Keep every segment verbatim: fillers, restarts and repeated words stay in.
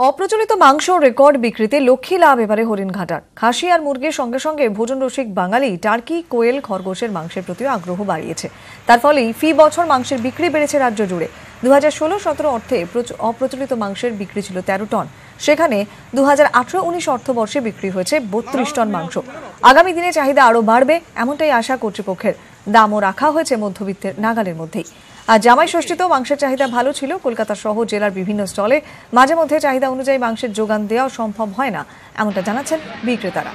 অপ্রচলিত মাংস রেকর্ড বিক্রিতে লক্ষ্মী লাভ এবারে হরিণঘাটার। খাসি আর মুরগির সঙ্গে সঙ্গে ভোজন রসিক বাঙালি টার্কি, কোয়েল, খরগোশের মাংসের প্রতিও আগ্রহ বাড়িয়েছে। তার ফলেই ফি বছর মাংসের বিক্রি বেড়েছে রাজ্য জুড়ে। দু হাজার ষোলো সতেরো অর্থে অপ্রচলিত মাংসের বিক্রি ছিল তেরো টন, সেখানে দু হাজার আঠারো উনিশ অর্থবর্ষে বিক্রি হয়েছে বত্রিশ টন মাংস। আগামী দিনে চাহিদা আরও বাড়বে এমনটাই আশা কর্তৃপক্ষের। দামও রাখা হয়েছে মধ্যবিত্তের নাগালের মধ্যেই। আর জামাই ষষ্ঠীতেও মাংসের চাহিদা ভালো ছিল। কলকাতা সহ জেলার বিভিন্ন স্টলে মাঝে মধ্যে চাহিদা অনুযায়ী মাংসের যোগান দেওয়া সম্ভব হয় না, এমনটা জানাচ্ছেন বিক্রেতারা।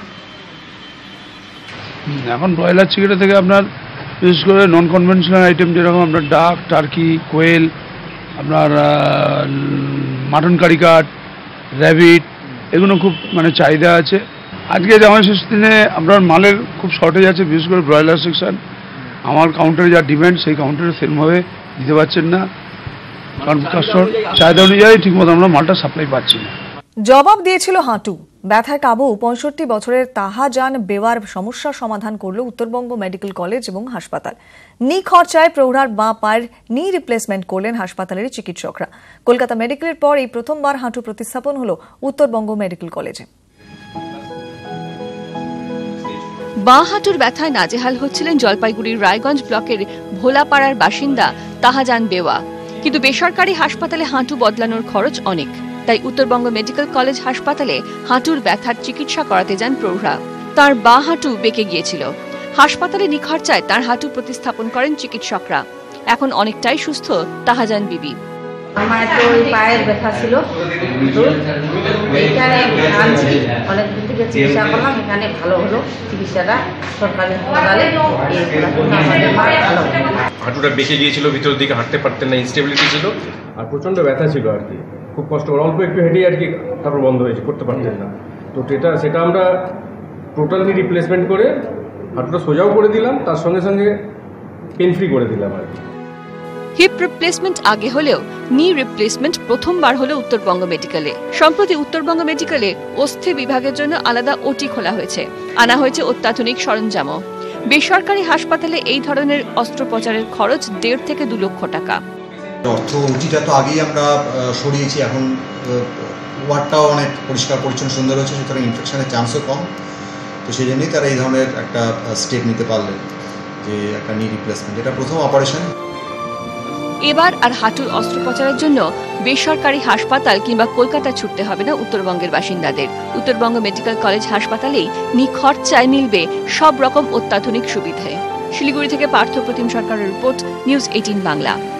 এখন ব্রয়লার চিকেন থেকে আপনার বিশেষ করে নন কনভেনশনাল আইটেম যেরকম আপনার ডাক, টার্কি, কোয়েল, আপনার মাটন কারিকাট, র্যাবিট, এগুলো খুব মানে চাহিদা আছে। আজকে জামাই ষষ্ঠীর দিনে আপনার মালের খুব শর্টেজ আছে, বিশেষ করে ব্রয়লার সেকশন। আমার কাউন্টারে যা ডিমান্ড সেই কাউন্টারে সেরকমভাবে দিতে পারছেন না, কারণ কাস্টমার চাহিদা অনুযায়ী ঠিকমতো আমরা মালটা সাপ্লাই পাচ্ছি না। জবাব দিয়েছিল হাঁটু। ব্যথায় কাবু পঁয়ষট্টি বছরের তাহাজান বেওয়ার সমস্যার সমাধান করল উত্তরবঙ্গ মেডিকেল কলেজ এবং হাসপাতাল। নি খরচায় প্রৌঢ়ার বাঁ পায়ের নি রিপ্লেসমেন্ট করলেন হাসপাতালের চিকিৎসকরা। কলকাতা মেডিকেলের পর এই প্রথমবার হাঁটু প্রতিস্থাপন হল উত্তরবঙ্গ মেডিকেল কলেজে। বাঁ হাঁটুর ব্যথায় নাজেহাল হচ্ছিলেন জলপাইগুড়ির রায়গঞ্জ ব্লকের ভোলাপাড়ার বাসিন্দা তাহাজান বেওয়া। কিন্তু বেসরকারি হাসপাতালে হাঁটু বদলানোর খরচ অনেক, তাই উত্তরবঙ্গ মেডিকেল কলেজ হাসপাতালে হাঁটুর ব্যথার চিকিৎসা করাতে যান প্রৌঢ়া। তার বাঁ হাঁটু বেঁকে গিয়েছিল। হাসপাতালে নিখরচায় তার হাঁটু প্রতিস্থাপন করেন চিকিৎসকরা। এখন অনেকটাই সুস্থ তাহাজান বিবি। আমার তো ওই পায়ের ব্যথা ছিল, এইখানে আনছি, অনেক দিন থেকে চিকিৎসা করলাম, এখানে ভালো হলো চিকিৎসাটা সরকারি হাসপাতালে। হাঁটুটা বেঁকে গিয়েছিল, ভিতরের দিকে হাঁটতে পারতেন না, ইনস্টেবিলিটি ছিল আর প্রচণ্ড ব্যথা ছিল আর কি, খুব কষ্ট করে অল্প একটু হেঁটেই আর কি তারপর বন্ধ হয়েছে, করতে পারতেন না। তো সেটা সেটা আমরা টোটালি রিপ্লেসমেন্ট করে হাঁটুটা সোজাও করে দিলাম, তার সঙ্গে সঙ্গে পেন ফ্রি করে দিলাম আর কি। হিপ রিপ্লেসমেন্ট আগে হলেও নি রিপ্লেসমেন্ট প্রথমবার হলো উত্তরবঙ্গ মেডিকেলে। সম্প্রতি উত্তরবঙ্গ মেডিকেলে অস্থি বিভাগের জন্য আলাদা ওটি খোলা হয়েছে, আনা হয়েছে অত্যাধুনিক সরঞ্জামও। বেসরকারি হাসপাতালে এই ধরনের অস্ত্রোপচারের খরচ দেড় থেকে দু লক্ষ টাকা। অর্থ ওটিটা তো আগেই আমরা সরিয়েছি, এখন ওয়ার্ডটাও অনেক পরিষ্কার পরিচ্ছন্ন সুন্দর হচ্ছে, সুতরাং ইনফেকশনের চান্সও কম। তো সেই জন্যই তারা এই ধরনের একটা স্টেপ নিতে পারলেন যে একটা নি রিপ্লেসমেন্ট, এটা প্রথম অপারেশন। এবার আর হাঁটুর অস্ত্রোপচারের জন্য বেসরকারি হাসপাতাল কিংবা কলকাতা ছুটতে হবে না উত্তরবঙ্গের বাসিন্দাদের। উত্তরবঙ্গ মেডিকেল কলেজ হাসপাতালেই নিখরচায় মিলবে সব রকম অত্যাধুনিক সুবিধে। শিলিগুড়ি থেকে পার্থ প্রতিম সরকারের রিপোর্ট, নিউজ এইটিন বাংলা।